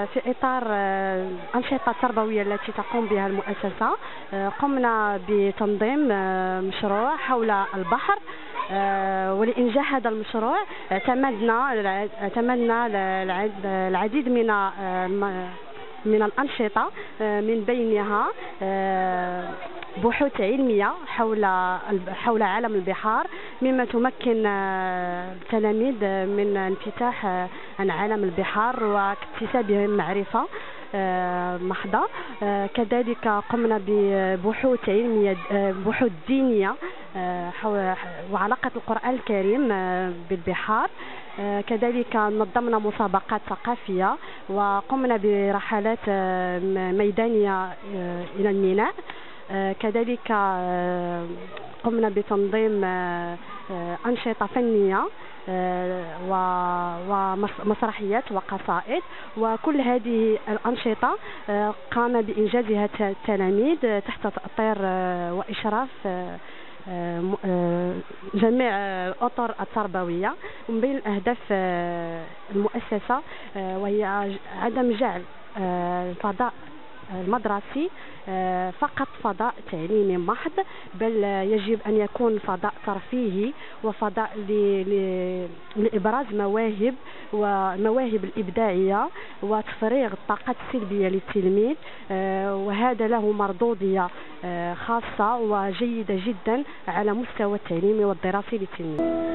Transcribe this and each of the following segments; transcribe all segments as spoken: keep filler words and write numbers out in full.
في إطار الأنشطة التربوية التي تقوم بها المؤسسة، قمنا بتنظيم مشروع حول البحر. ولإنجاح هذا المشروع اعتمدنا اعتمدنا العديد من من الأنشطة، من بينها بحوث علمية حول حول عالم البحار، مما تمكن التلاميذ من انفتاح عن عالم البحار واكتسابهم معرفة محضة. كذلك قمنا ببحوث علمية، بحوث دينية وعلاقة القرآن الكريم بالبحار. كذلك نظمنا مسابقات ثقافية وقمنا برحلات ميدانية إلى الميناء. كذلك قمنا بتنظيم أنشطة فنية ومسرحيات وقصائد، وكل هذه الأنشطة قام بإنجازها التلاميذ تحت تأطير وإشراف جميع الأطر التربوية. ومن بين أهداف المؤسسة وهي عدم جعل الفضاء المدرسي فقط فضاء تعليمي محض، بل يجب أن يكون فضاء ترفيهي وفضاء لإبراز مواهب والمواهب الإبداعية وتفريغ الطاقات السلبية للتلميذ، وهذا له مردودية خاصة وجيدة جدا على مستوى التعليمي والدراسي للتلميذ.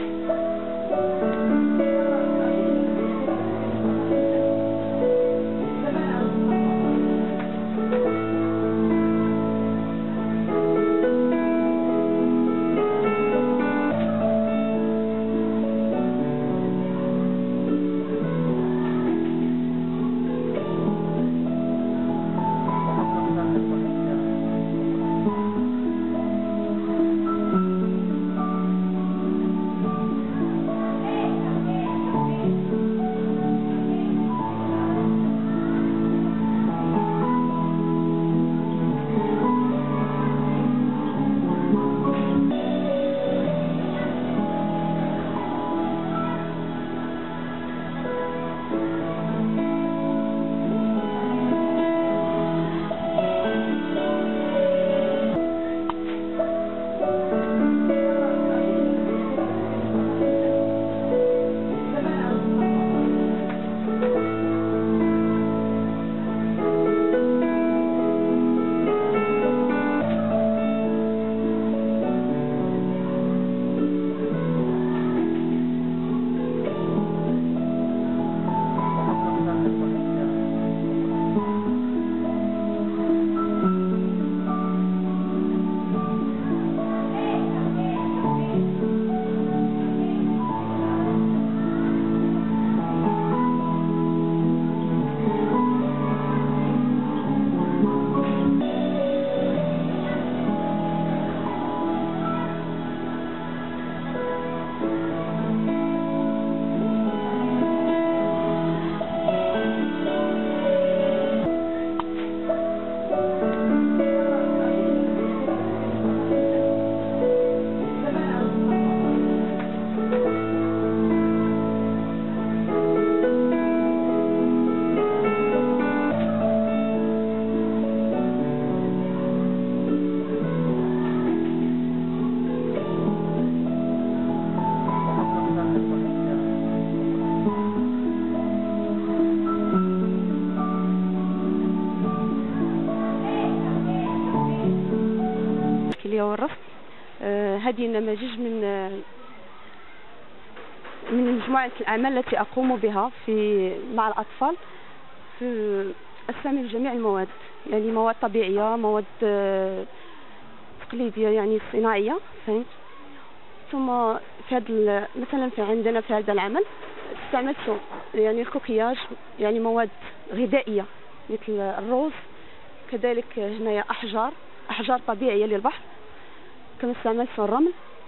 والرفض. هذه نماذج من من مجموعة الأعمال التي أقوم بها في مع الأطفال في أستعمل جميع المواد، يعني مواد طبيعية، مواد تقليدية يعني صناعية، فهمت. ثم في هذا مثلا في عندنا في هذا العمل استعملت يعني الكوكياج، يعني مواد غذائية مثل الرز. كذلك هنايا أحجار أحجار طبيعية للبحر، كما استعملت الرمل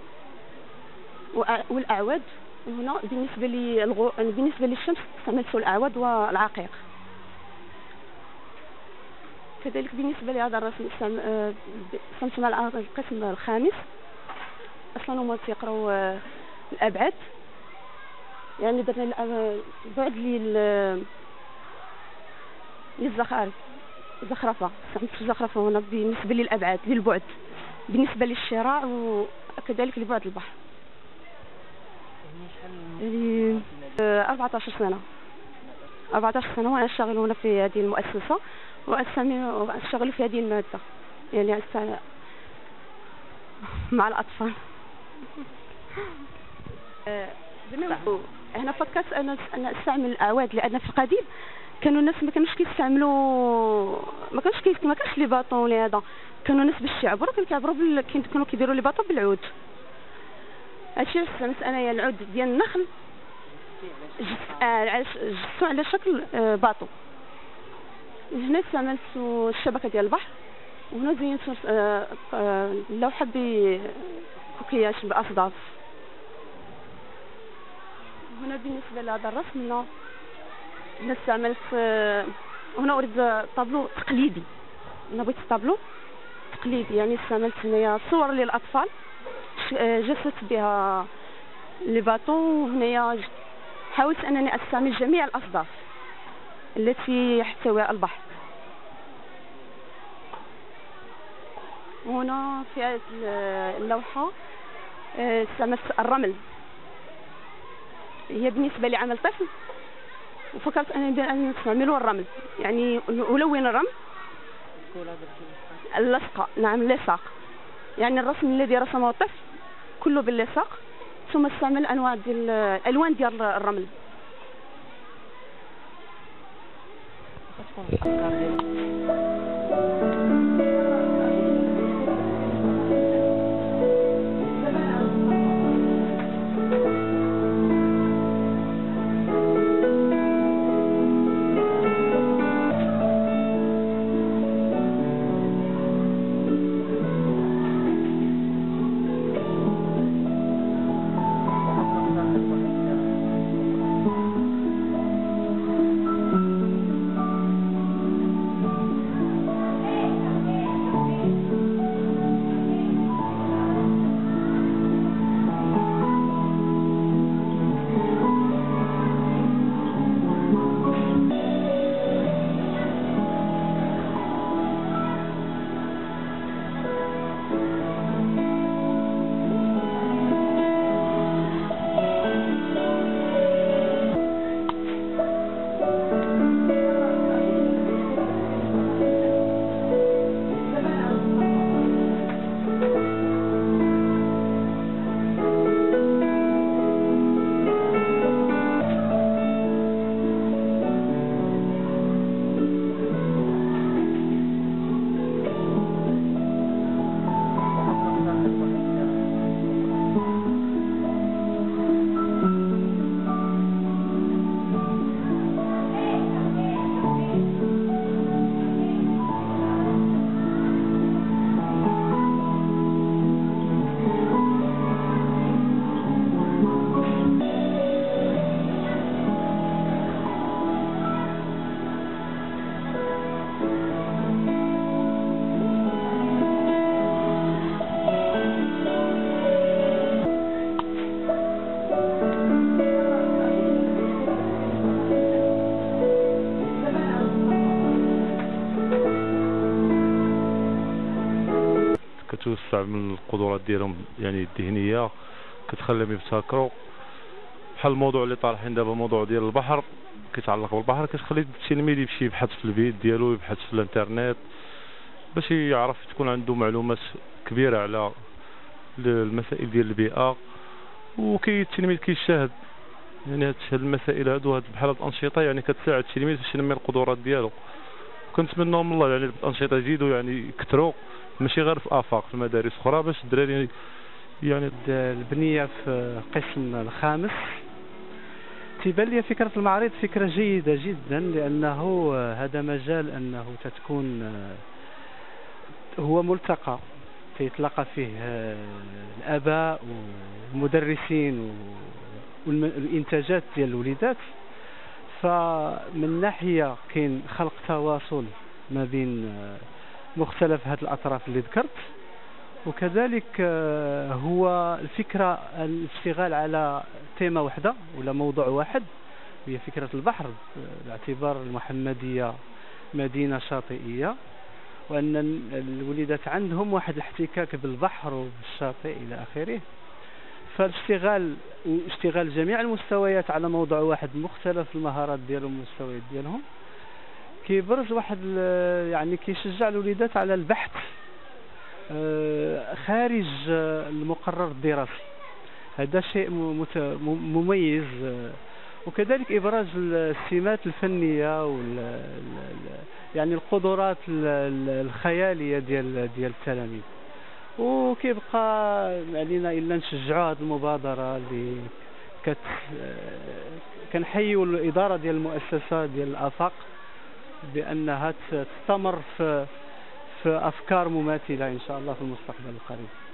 والأعواد. هنا بالنسبة للغو... بالنسبة للشمس استعملت الأعواد والعقيق. كذلك بالنسبة لهذا الرسم استعملت مع القسم الخامس، أصلا هما تيقراو الأبعاد، يعني درنا البعد لل للزخارف زخرفة، استعملت الزخرفة هنا بالنسبة للأبعاد للبعد، بالنسبة للشراع وكذلك لبعد البحر. يعني أربعة عشر سنة أربعة عشر سنة وأنا أشتغل هنا في هذه المؤسسة وأشتغل في هذه المادة، يعني مع الأطفال. هنا فكرت أنا أنا أستعمل الأعواد، لأن في القديم كانوا الناس ما كانوش كيستعملوا ما كانش كي ما كانش لي باطون ولا هذا، كانوا الناس باش يعبروا كانوا كيعبروا بال... كانوا كيديروا لي باطون بالعود. هادشي علاش استعملت انايا العود ديال النخل، جسو على شكل باطو. هنا استعملت الشبكه ديال البحر، وهنا زينت اللوحه بكوكياج باصداف. هنا بالنسبه لهذا الرسم هنا هنا استعملت هنا اريد طابلو تقليدي، انا بغيت طابلو تقليدي، يعني استعملت هنايا صور للاطفال جسدت بها لي باطو. وهنايا حاولت انني استعمل جميع الاصداف التي يحتويها البحر. هنا في هذه اللوحه استعملت الرمل، هي بالنسبه لعمل طفل، وفكرت انني نستعملوا الرمل، يعني ألون الرمل اللصقه. نعم اللصاق، يعني الرسم الذي رسمه الطفل كله باللصاق، ثم استعمل انواع ديال الالوان ديال الرمل. كتوسع من القدرات ديالهم يعني الذهنيه، كتخليهم يبتكروا. بحال الموضوع اللي طالحين دابا، موضوع ديال البحر كيتعلق بالبحر، كتخلي التلميذ يمشي يبحث في البيت ديالو، يبحث في الانترنت باش يعرف، تكون عنده معلومات كبيره على المسائل ديال البيئه، وكي التلميذ كيشاهد يعني هاد المسائل هادو، هاد بحال هاد الانشطه يعني كتساعد التلميذ باش ينمي القدرات ديالو. كنتمنى من الله يعني الانشطه يزيدوا يعني يكثروا، ماشي غير في افاق، في المدارس اخرى، باش الدراري يعني. البنيه في القسم الخامس تيبان لي فكره المعرض فكره جيده جدا، لانه هذا مجال انه تتكون هو ملتقى تيتلاقى فيه الاباء والمدرسين والانتاجات ديال الوليدات. فمن ناحيه كاين خلق تواصل ما بين مختلف هذه الاطراف اللي ذكرت، وكذلك هو الفكره الاشتغال على تيمه واحده ولا موضوع واحد، هي فكره البحر، باعتبار المحمديه مدينة شاطئية، وأن الوليدات عندهم واحد الاحتكاك بالبحر وبالشاطئ إلى آخره. فالاشتغال اشتغال جميع المستويات على موضوع واحد مختلف المهارات ديالهم والمستويات ديالهم كيبرز واحد يعني كيشجع الوليدات على البحث خارج المقرر الدراسي. هذا شيء مميز، وكذلك إبراز السمات الفنية وال يعني القدرات الخيالية ديال ديال التلاميذ. وكيبقى علينا الا نشجعوا هذه المبادره اللي كت كنحيوا الاداره ديال المؤسسه ديال الافاق بانها تستمر في في افكار مماثله ان شاء الله في المستقبل القريب.